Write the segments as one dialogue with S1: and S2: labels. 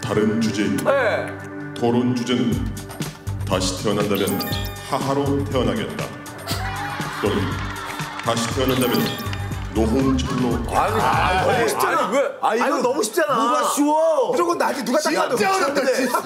S1: 다른 주제입니다.
S2: 네.
S1: 토론 주제는 다시 태어난다면 하하로 태어나겠다 또는 다시 태어난다면 노홍철로.
S2: 너무 쉽잖아. 왜?
S3: 이거 너무 쉽잖아.
S4: 누가 쉬워?
S3: 무조건 나지. 누가 딱 봐도
S4: 진짜 어렵다.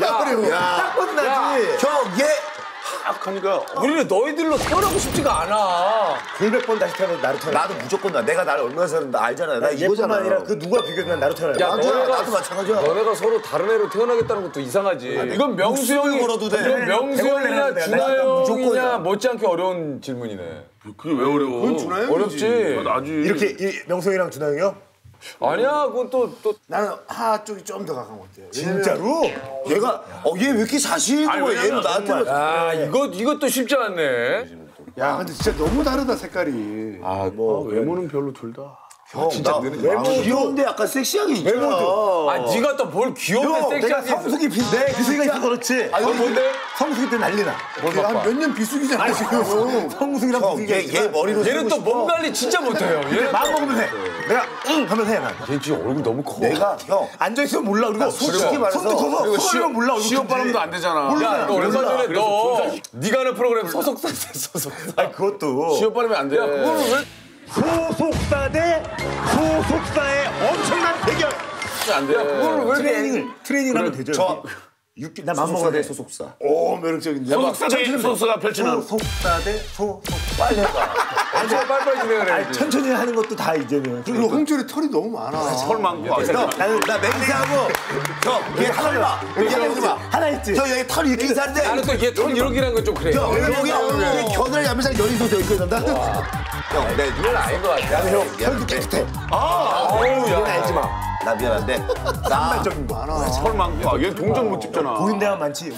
S3: 딱 봐도 나지.
S4: 형, 얘
S2: 하니까 우리는 너희들로 태어나고 싶지가 않아.
S3: 100번 다시 태어나도 나로 태어나.
S4: 나도 무조건 나. 내가 나를 얼마나 사는지 알잖아. 나
S3: 얘뿐만
S4: 이거잖아.
S3: 아니라 그 누가 비교하면 나로 태어나.
S2: 야,
S4: 나도 마찬가지야.
S2: 너네가 서로 다른 애로 태어나겠다는 것도 이상하지. 이건 명수 형이
S4: 걸어도 돼.
S2: 이건 명수 형이냐
S3: 내가
S2: 준하 형이냐
S4: 무조건이야.
S2: 못지않게 어려운 질문이네.
S5: 그게 왜 어려워? 그건 준하 형이지.
S2: 어렵지.
S5: 나지.
S3: 이렇게 명성이랑 준하 형이요?
S2: 아니야, 그건 또
S6: 나는 하 쪽이 좀 더 가까운 것 같아요.
S3: 진짜로?
S4: 얘가 얘 왜 이렇게 사실 있는 거야? 얘는 나한테
S2: 아, 이것도 쉽지 않네.
S6: 야, 근데 진짜 너무 다르다 색깔이.
S5: 외모는 별로 둘 다.
S4: 형, 나 외모 귀여운데 약간 섹시하게 있잖아.
S2: 아, 네가 또 뭘 귀여운데
S3: 내가
S2: 섹시하게
S3: 성숙이 비슷해. 비수기가 있어서 그렇지.
S2: 뭔데?
S3: 성숙이 때 난리나.
S6: 한 몇 년 비수기잖아 지금.
S3: 성숙이랑
S4: 형,
S3: 비수기가
S4: 얘 머리로
S2: 얘는 또 몸 관리 진짜 못해요. 얘는
S3: 마음 먹으면 해. 내가 응 하면 해 난.
S2: 얘 지금 얼굴 너무 커.
S4: 내가 형
S3: 앉아있으면 몰라. 그리고
S4: 솔직히 말해서
S3: 손도 커서 손이면 몰라.
S5: 시험바람도 안 되잖아.
S2: 야, 너 얼마 전에 너 네가 하는 프로그램 소속사 소속사.
S3: 아니 그것도
S5: 시험바람이 안 돼.
S2: 야, 그거를 왜
S3: 소속사 대 소속사의 엄청난 대결.
S2: 안 돼? 그거를 왜
S3: 트레이닝을 하면 되죠.
S4: 저
S3: 나 마음 먹어야 돼.
S4: 소속사.
S6: 오, 매력적인데.
S5: 소속사 대 소속사가 펼치는.
S3: 소속사 대 소속.
S4: 빨리 해봐.
S2: 아주 빨리빨리 진행을
S3: 아니
S2: 해야지.
S3: 천천히 하는 것도 다 이제는.
S6: 그리고 홍철이 털이 너무 많아.
S5: 털 많고.
S4: 나 맹세하고 형, 얘 털 봐. 얘 봐.
S3: 하나 있지.
S4: 형 여기 털 이렇게 있는데
S2: 나는 또 얘 털 이렇게라는 건 좀 그래.
S4: 형 여기 겨드랑이 앞에서 열이 솟아 있고 있는다. 형, 내
S2: 이건 아닌 것 같아.
S3: 형 털도 깨끗해.
S2: 어우,
S3: 이건
S2: 야.
S3: 알지 마.
S4: 나 미안한데 나
S3: 한발적인 거.
S5: 털 많고. 얘 동전 못 찍잖아.
S3: 보인 데만 많지.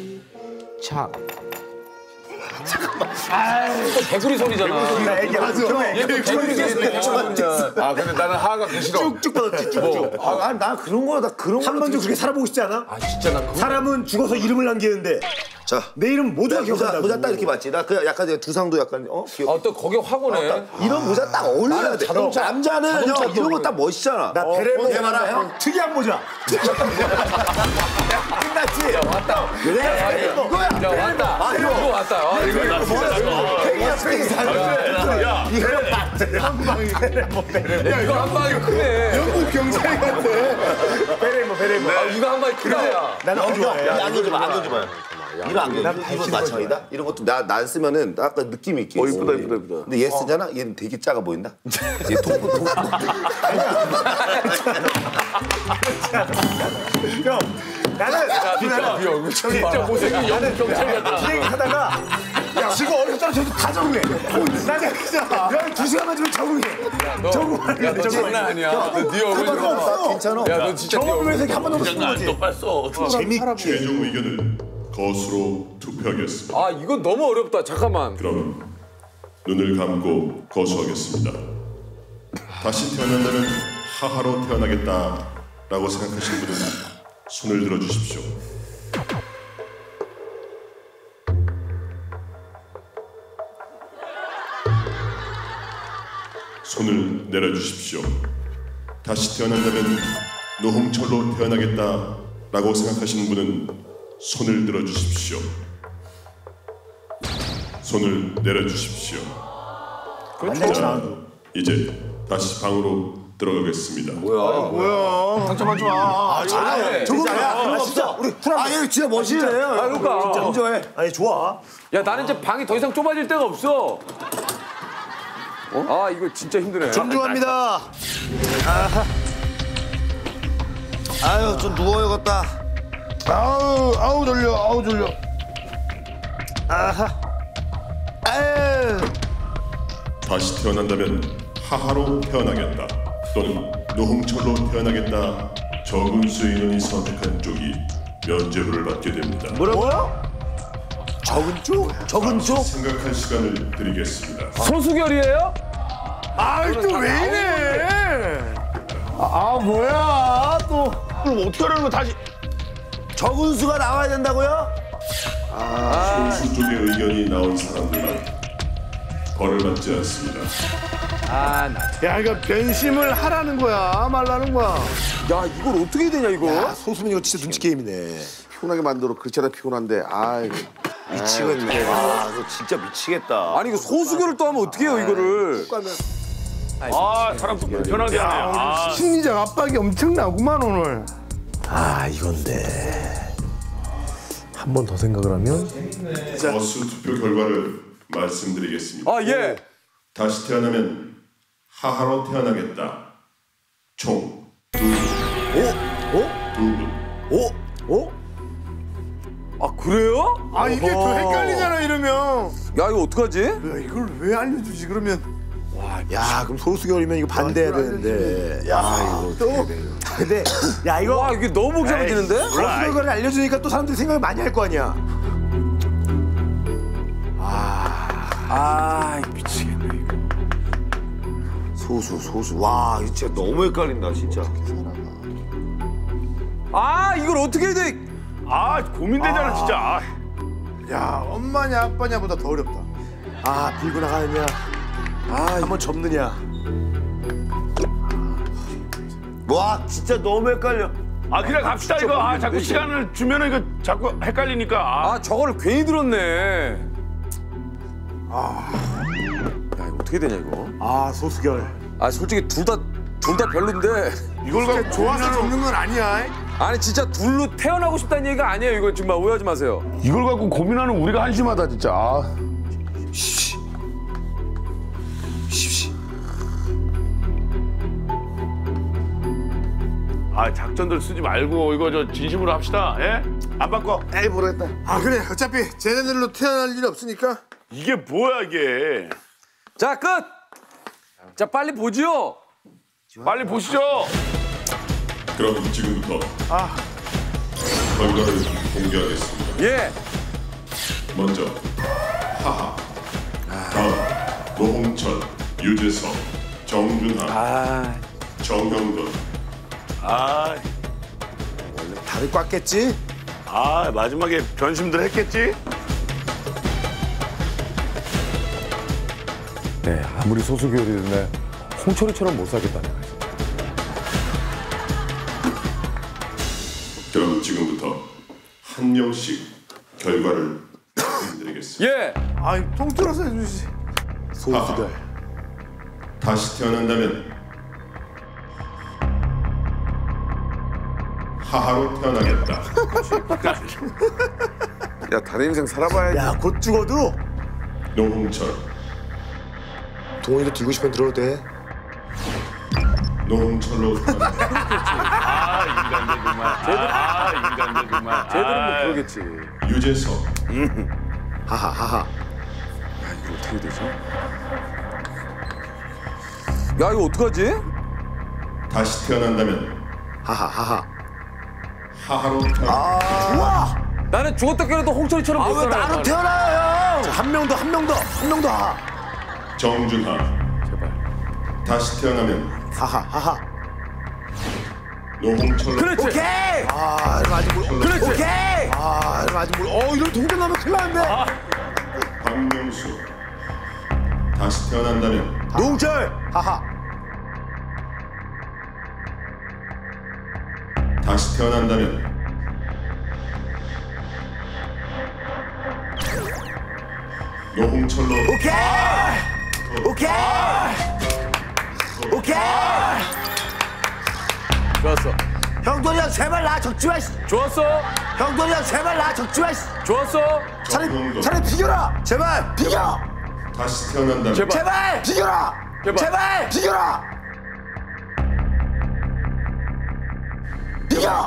S2: 또 개구리 소리잖아.
S3: 나 얘기하죠.
S2: 얘 개구리 소리.
S5: 아 근데 나는 하하가 그 싫어.
S3: 쭉쭉 뻗었지 쭉쭉.
S4: 나 그런 거
S3: 한 번도 그렇게 살아보고 싶지 않아?
S2: 아, 진짜 나 그거.
S3: 사람은 죽어서 이름을 남기는데
S4: 자,
S3: 내 이름 모두가 기억한다고.
S4: 모자 딱 이렇게 맞지? 나 그 약간 두상도 약간 귀엽.
S2: 또 거기 확 오네.
S4: 이런 모자 딱 어울려야
S2: 나는
S4: 돼.
S2: 자동차-
S4: 남자는
S2: 자동차
S4: 형 이런 거 딱 멋있잖아.
S3: 나 베레모
S4: 얘 봐라 형.
S3: 특이한 모자. 끝났지?
S2: 왔다.
S4: 그래? 이거야.
S2: 야, 왔다.
S4: 아,
S2: 이거 왔다. 아, 이거
S4: 팽이야 팽이.
S5: 야,
S2: 이거 한 방이 크네.
S6: 영국 경찰 같아.
S3: 베레모.
S2: 아, 이거 한 방이 크다. 야.
S3: 나는 안 좋아해.
S4: 안경 좀 안경 좀 봐요. 이런 안경. 이거 마찬가지다. 이런 것도 나 쓰면은 약간 느낌이 있게.
S5: 이쁘다.
S4: 근데 얘 쓰잖아. 얘는 되게 작아 보인다. 얘 통통.
S3: 형, 나는
S2: 이 얼굴 진짜 못생긴 영국 경찰 같다.
S3: 비행하다가 야 지금 어디 떨어져도 다 적응해. 나는 진짜 한 2시간만 주면 적응해. 적응하는
S2: 야, 너 장난 아니야. 네 얼굴 좀 봐.
S4: 괜찮아.
S2: 야, 너 진짜 네
S3: 경험을
S2: 얼굴.
S3: 위해서 한 번도 못 쓰는 거지.
S5: 똑바로.
S3: 재밌게.
S1: 최종 의견은 거수로 투표하겠습니다.
S2: 아, 이건 너무 어렵다. 잠깐만.
S1: 그럼 눈을 감고 거수하겠습니다. 다시 태어난다면 하하로 태어나겠다라고 생각하시는 분은 손을 들어주십시오. 손을 내려주십시오. 다시 태어난다면 노홍철로 태어나겠다라고 생각하시는 분은 손을 들어주십시오. 손을 내려주십시오. 자, 이제 다시 방으로 들어가겠습니다.
S5: 상처받지 마.
S2: 잘해.
S3: 저거 진짜 우리
S4: 아, 얘 진짜 멋있네.
S2: 아, 그러니까.
S4: 인정해.
S3: 아니 좋아.
S2: 야, 나는 이제 방이 더 이상 좁아질 데가 없어. 아, 이거 진짜 힘드네.
S4: 존중합니다. 아유, 좀 누워야겠다.
S6: 아우 졸려.
S4: 아유.
S1: 다시 태어난다면 하하로 태어나겠다 또는 노홍철로 태어나겠다 적은 수의 인원이 선택한 쪽이 면죄부를 받게 됩니다.
S3: 뭐라고요? 적은 쪽? 적은 쪽?
S1: 생각할 시간을 드리겠습니다.
S2: 소수결이에요?
S3: 아이 또 왜 이래? 아 뭐야 또?
S5: 그럼 어떻게 하려는 거 다시.
S4: 적은 수가 나와야 된다고요?
S1: 소수 쪽의 의견이 나온 사람들만 벌을 받지 않습니다.
S6: 야, 이거 변심을 하라는 거야, 말라는 거야.
S2: 야, 이걸 어떻게 해야 되냐, 이거?
S3: 야, 소수민 이거 진짜 눈치 게임이네.
S4: 피곤하게 만들어 그렇잖아 피곤한데
S3: 미치겠네.
S4: 아, 너 진짜 미치겠다.
S2: 아니, 이거 소수교를 또 하면 어떻게 해요, 이거를?
S5: 아, 사람 또 불편하게 하네. 아,
S6: 심리적 압박이 엄청나구만, 오늘.
S3: 아, 이건데. 한 번 더 생각을 하면?
S1: 거수 투표 결과를 말씀드리겠습니다.
S2: 아, 예.
S1: 다시 태어나면 하하로 태어나겠다. 총 2분.
S3: 오? 오?
S2: 아, 그래요?
S6: 아, 이게 더 헷갈리잖아, 이러면.
S2: 야, 이거 어떡하지?
S6: 야, 이걸 왜 알려주지, 그러면.
S3: 야, 그럼 소수결이면 이거 반대해야 되는데. 야, 이거
S6: 또.
S3: 근데 야, 이거
S2: 와, 이게 너무 복잡해지는데?
S3: 소수결과를 알려주니까 또 사람들이 생각을 많이 할 거 아니야.
S2: 아, 미치겠네, 이거.
S3: 소수.
S4: 와, 이거 진짜 너무 헷갈린다 진짜.
S2: 아, 이걸 어떻게 해야 돼?
S5: 아 고민되잖아 진짜. 아.
S6: 야, 엄마냐, 아빠냐보다 더 어렵다.
S3: 아, 빌고 나가느냐. 한번 접느냐.
S4: 와, 진짜 너무 헷갈려.
S5: 아 그냥 갑시다 이거. 아 자꾸 시간을 주면은 이거 자꾸 헷갈리니까. 아.
S2: 아, 저거를 괜히 들었네. 야, 이거 어떻게 되냐, 이거?
S3: 아, 소수결.
S2: 아, 솔직히 둘 다 별론데.
S5: 이걸 갖고
S6: 좋아서 접는 건 아니야.
S2: 아니, 진짜 둘로 태어나고 싶다는 얘기가 아니에요, 이거 정말 오해하지 마세요.
S5: 이걸 갖고 고민하는 우리가 한심하다 진짜. 아. 아 작전들 쓰지 말고 이거 저 진심으로 합시다. 예? 안 바꿔.
S4: 에이 모르겠다.
S6: 아, 그래. 어차피 쟤네들로 태어날 일 없으니까.
S5: 이게 뭐야 이게.
S2: 자, 끝! 자, 빨리 보지요.
S5: 빨리 보시죠.
S1: 그럼 지금부터 결과를 공개하겠습니다.
S2: 예.
S1: 먼저 하하, 다음 노홍철, 유재석, 정준하, 정형돈.
S5: 아,
S3: 다들 꽉겠지?
S5: 아 마지막에 변심들 했겠지?
S7: 네, 아무리 소수교류인데 홍철이처럼 못 살겠다네.
S1: 그럼 지금부터 한 명씩 결과를 말씀드리겠습니다.
S2: 예.
S6: 아, 통틀어서 해주지.
S3: 소수결.
S1: 다시 태어난다면 하하로 태어나겠다.
S4: 야, 다른 인생 살아봐야지.
S3: 야, 곧 죽어도
S1: 노홍철,
S3: 동원이도 들고 싶으면 들어도 돼.
S1: 노홍철로 태어나겠다.
S5: 아 인간들 정말. 아 인간들 정말.
S2: 쟤들은 뭐
S5: 아,
S2: 그러겠지.
S1: 유재석,
S3: 하하.
S2: 이거 어떻게 되지? 야, 이거 어떡하지?
S1: 다시 태어난다면
S3: 하하.
S1: 하하로 태어나겠다.
S3: 좋아.
S2: 나는 죽었다 깨어나도 홍철이처럼 못
S3: 왜
S2: 살아요.
S3: 나로 태어나요, 형? 자, 한 명 더 하하.
S1: 정준하,
S2: 제발.
S1: 다시 태어나면
S3: 하하.
S1: 노홍철로
S2: 그렇지.
S3: 오케이. 아, 이거 아직 모르.
S2: 그렇지.
S3: 오케이. 아, 이거 아직 모르. 이런 동전 나면 큰일 나는데.
S1: 박명수, 다시 태어난다면
S3: 노홍철. 하하.
S1: 다시 태어난다면 노홍철로
S3: 오케이.
S2: 좋았어.
S3: 형돈이 형 제발 나 적지 마.
S2: 좋았어.
S3: 형돈이 형 제발 나 적지 마.
S2: 좋았어.
S1: 정형돈,
S3: 차라리 비겨라. 제발 비겨.
S1: 다시 태어난다면
S2: 제발.
S3: 제발 비겨라.
S2: 제발.
S3: 비겨라. 비겨.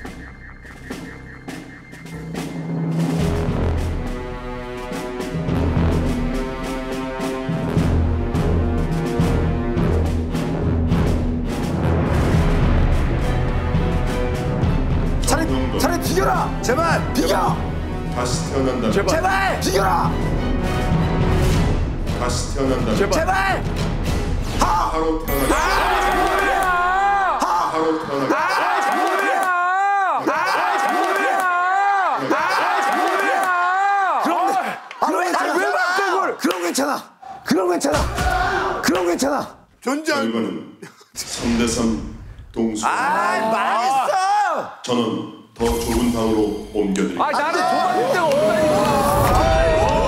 S1: 정형돈,
S3: 차라리 비겨라. 제발 비겨.
S1: 다시 태어난다면
S3: 제발 비겨라.
S1: 다시 태어난다면
S3: 제발.
S1: 하하로 태어나겠다. 하하로 태어나겠다.
S3: 그럼 괜찮아. 그럼 괜찮아. 그럼 괜찮아.
S6: 존재한
S1: 결과는 3대3 동수.
S3: 망했어.
S1: 저는 더 좁은 방으로 옮겨드립니다.
S2: 아 나는 도망칠 데가 없다니까.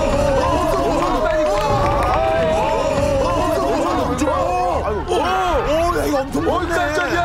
S3: 오, 야, 이거 엄청
S2: 깜짝이야.